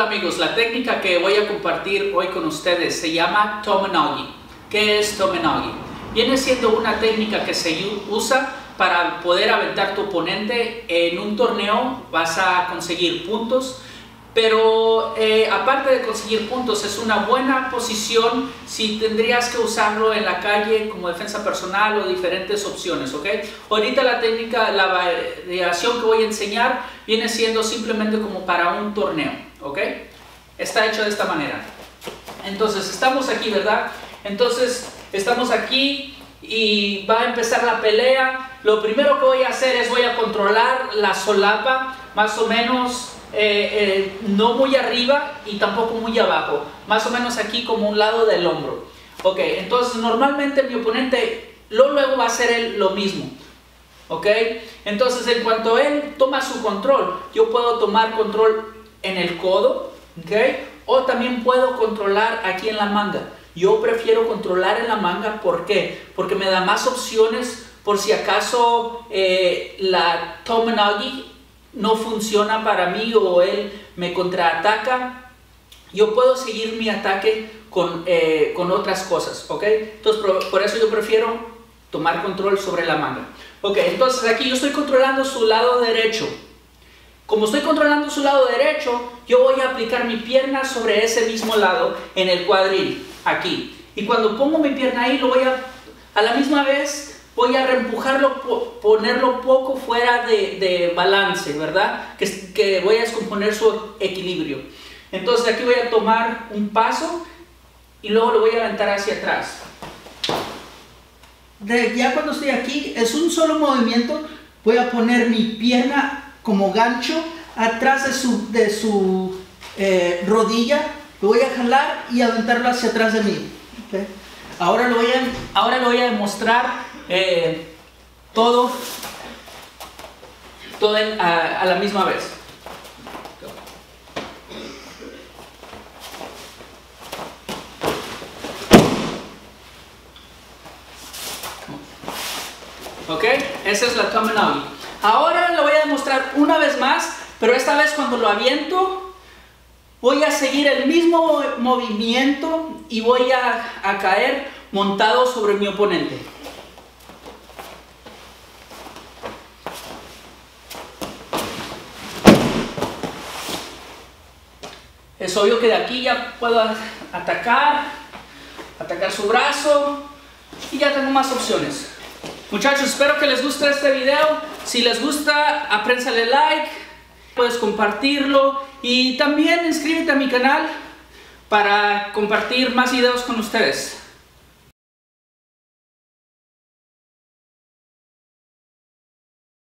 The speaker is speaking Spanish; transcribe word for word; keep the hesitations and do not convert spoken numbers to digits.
Hola amigos, la técnica que voy a compartir hoy con ustedes se llama Tomonogi. ¿Qué es Tomonogi? Viene siendo una técnica que se usa para poder aventar tu oponente en un torneo. Vas a conseguir puntos, pero eh, aparte de conseguir puntos, es una buena posición si tendrías que usarlo en la calle como defensa personal o diferentes opciones, ¿ok? Ahorita la técnica, la variación que voy a enseñar viene siendo simplemente como para un torneo, ¿ok? Está hecho de esta manera. Entonces estamos aquí, ¿verdad? Entonces estamos aquí y va a empezar la pelea. Lo primero que voy a hacer es voy a controlar la solapa más o menos. Eh, eh, no muy arriba y tampoco muy abajo, más o menos aquí como un lado del hombro. Ok, entonces normalmente mi oponente lo, luego va a hacer él lo mismo. Ok, entonces en cuanto él toma su control, yo puedo tomar control en el codo, ok, o también puedo controlar aquí en la manga. Yo prefiero controlar en la manga, ¿por qué? Porque me da más opciones por si acaso eh, la Tomonogi no funciona para mí o él me contraataca. Yo puedo seguir mi ataque con, eh, con otras cosas, ¿ok? Entonces por, por eso yo prefiero tomar control sobre la manga. Ok, entonces aquí yo estoy controlando su lado derecho. Como estoy controlando su lado derecho, yo voy a aplicar mi pierna sobre ese mismo lado en el cuadril, aquí. Y cuando pongo mi pierna ahí, lo voy a, a la misma vez, voy a reempujarlo, ponerlo poco fuera de, de balance, ¿verdad? Que, que voy a descomponer su equilibrio. Entonces aquí voy a tomar un paso y luego lo voy a aventar hacia atrás. De, ya cuando estoy aquí, es un solo movimiento. Voy a poner mi pierna como gancho atrás de su, de su eh, rodilla. Lo voy a jalar y aventarlo hacia atrás de mí. ¿Okay? Ahora lo voy a, ahora lo voy a demostrar. Eh, todo, todo en, a, a la misma vez. Ok, esa es la Tomonogi. Ahora lo voy a demostrar una vez más, pero esta vez cuando lo aviento voy a seguir el mismo movimiento y voy a, a caer montado sobre mi oponente. Es obvio que de aquí ya puedo atacar, atacar su brazo y ya tengo más opciones. Muchachos, espero que les guste este video. Si les gusta, aprénsale like, puedes compartirlo y también inscríbete a mi canal para compartir más videos con ustedes.